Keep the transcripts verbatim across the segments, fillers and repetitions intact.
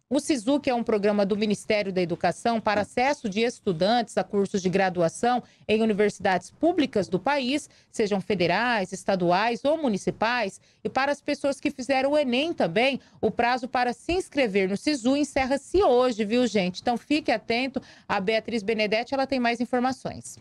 O SISU, que é um programa do Ministério da Educação para acesso de estudantes a cursos de graduação em universidades públicas do país, sejam federais, estaduais ou municipais, e para as pessoas que fizeram o Enem também, o prazo para se inscrever no SISU encerra-se hoje, viu, gente? Então fique atento, a Beatriz Benedetti, ela tem mais informações.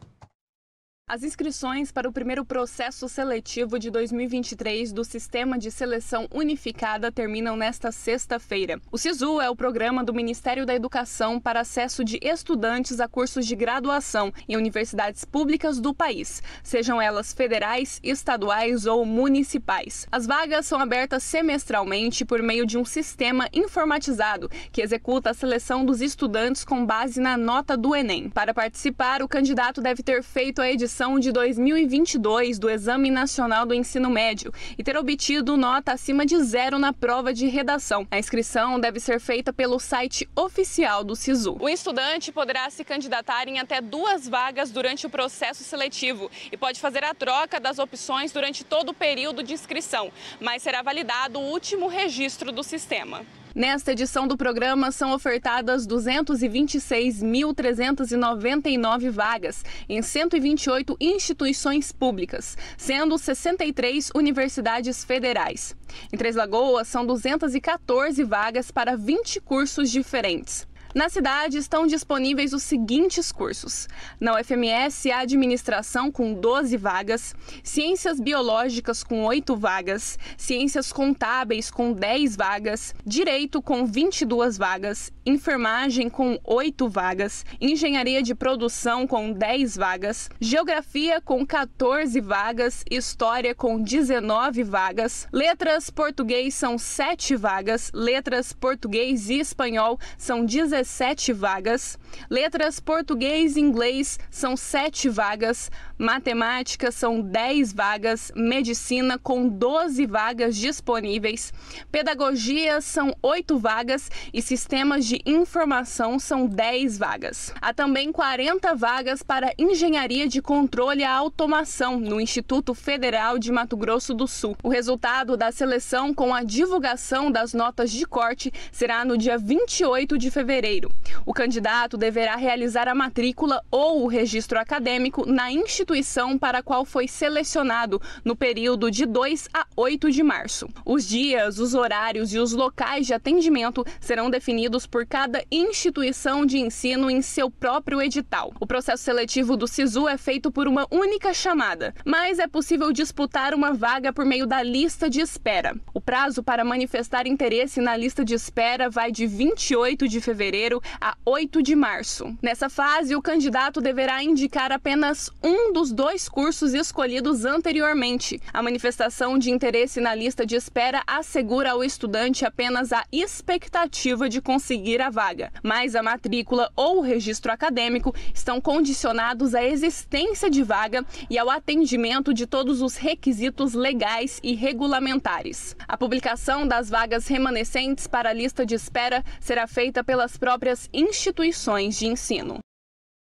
As inscrições para o primeiro processo seletivo de dois mil e vinte e três do Sistema de Seleção Unificada terminam nesta sexta-feira. O SISU é o programa do Ministério da Educação para acesso de estudantes a cursos de graduação em universidades públicas do país, sejam elas federais, estaduais ou municipais. As vagas são abertas semestralmente por meio de um sistema informatizado que executa a seleção dos estudantes com base na nota do Enem. Para participar, o candidato deve ter feito a edição de dois mil e vinte e dois do Exame Nacional do Ensino Médio e ter obtido nota acima de zero na prova de redação. A inscrição deve ser feita pelo site oficial do SISU. O estudante poderá se candidatar em até duas vagas durante o processo seletivo e pode fazer a troca das opções durante todo o período de inscrição, mas será validado o último registro do sistema. Nesta edição do programa, são ofertadas duzentas e vinte e seis mil trezentas e noventa e nove vagas em cento e vinte e oito instituições públicas, sendo sessenta e três universidades federais. Em Três Lagoas, são duzentas e quatorze vagas para vinte cursos diferentes. Na cidade estão disponíveis os seguintes cursos: na U F M S, Administração com doze vagas, Ciências Biológicas com oito vagas, Ciências Contábeis com dez vagas, Direito com vinte e duas vagas, Enfermagem com oito vagas, Engenharia de Produção com dez vagas, Geografia com quatorze vagas, História com dezenove vagas, Letras Português são sete vagas, Letras Português e Espanhol são dezessete vagas, Letras Português e Inglês são sete vagas, Matemática são dez vagas, Medicina com doze vagas disponíveis, Pedagogia são oito vagas e Sistemas de Informação são dez vagas. Há também quarenta vagas para Engenharia de Controle e Automação no Instituto Federal de Mato Grosso do Sul. O resultado da seleção com a divulgação das notas de corte será no dia vinte e oito de fevereiro. O candidato deverá realizar a matrícula ou o registro acadêmico na instituição para a qual foi selecionado no período de dois a oito de março. Os dias, os horários e os locais de atendimento serão definidos por cada instituição de ensino em seu próprio edital. O processo seletivo do SISU é feito por uma única chamada, mas é possível disputar uma vaga por meio da lista de espera. O prazo para manifestar interesse na lista de espera vai de vinte e oito de fevereiro a oito de março. Nessa fase, o candidato deverá indicar apenas um dos dois cursos escolhidos anteriormente. A manifestação de interesse na lista de espera assegura ao estudante apenas a expectativa de conseguir a vaga, mas a matrícula ou o registro acadêmico estão condicionados à existência de vaga e ao atendimento de todos os requisitos legais e regulamentares. A publicação das vagas remanescentes para a lista de espera será feita pelas próprias instituições de ensino.